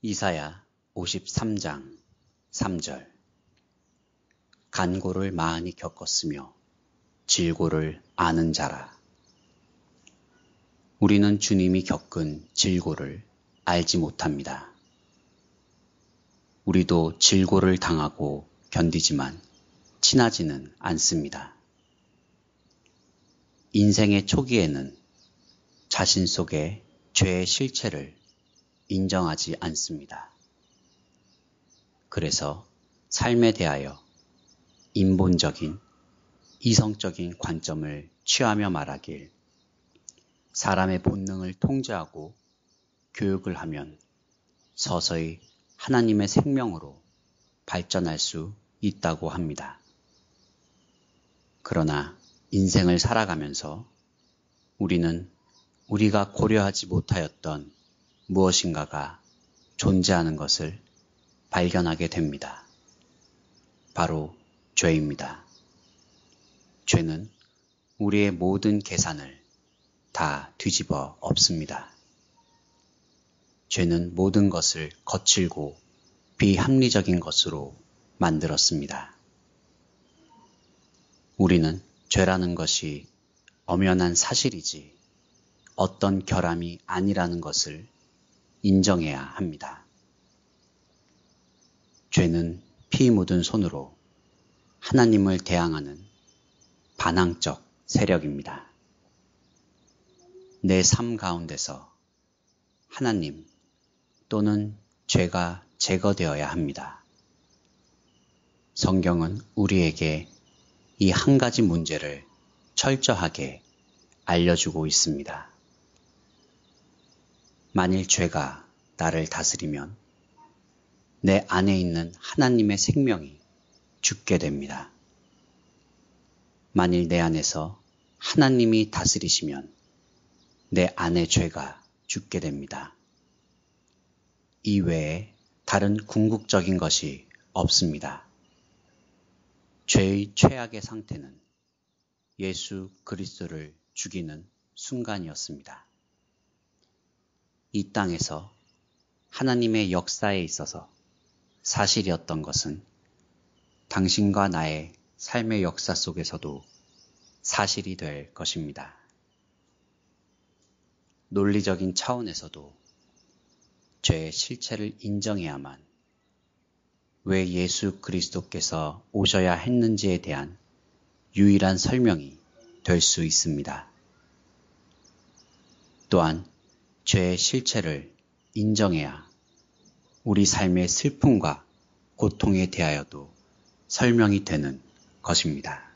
이사야 53장 3절. 간고를 많이 겪었으며 질고를 아는 자라. 우리는 주님이 겪은 질고를 알지 못합니다. 우리도 질고를 당하고 견디지만 친하지는 않습니다. 인생의 초기에는 자신 속의 죄의 실체를 인정하지 않습니다. 그래서 삶에 대하여 인본적인, 이성적인 관점을 취하며 말하길, 사람의 본능을 통제하고 교육을 하면 서서히 하나님의 생명으로 발전할 수 있다고 합니다. 그러나 인생을 살아가면서 우리는 우리가 고려하지 못하였던 무엇인가가 존재하는 것을 발견하게 됩니다. 바로 죄입니다. 죄는 우리의 모든 계산을 다 뒤집어 엎습니다. 죄는 모든 것을 거칠고 비합리적인 것으로 만들었습니다. 우리는 죄라는 것이 엄연한 사실이지 어떤 결함이 아니라는 것을 인정해야 합니다. 죄는 피 묻은 손으로 하나님을 대항하는 반항적 세력입니다. 내 삶 가운데서 하나님 또는 죄가 제거되어야 합니다. 성경은 우리에게 이 한 가지 문제를 철저하게 알려주고 있습니다. 만일 죄가 나를 다스리면 내 안에 있는 하나님의 생명이 죽게 됩니다. 만일 내 안에서 하나님이 다스리시면 내 안의 죄가 죽게 됩니다. 이 외에 다른 궁극적인 것이 없습니다. 죄의 최악의 상태는 예수 그리스도를 죽이는 순간이었습니다. 이 땅에서 하나님의 역사에 있어서 사실이었던 것은 당신과 나의 삶의 역사 속에서도 사실이 될 것입니다. 논리적인 차원에서도 죄의 실체를 인정해야만 왜 예수 그리스도께서 오셔야 했는지에 대한 유일한 설명이 될 수 있습니다. 또한 죄의 실체를 인정해야 우리 삶의 슬픔과 고통에 대하여도 설명이 되는 것입니다.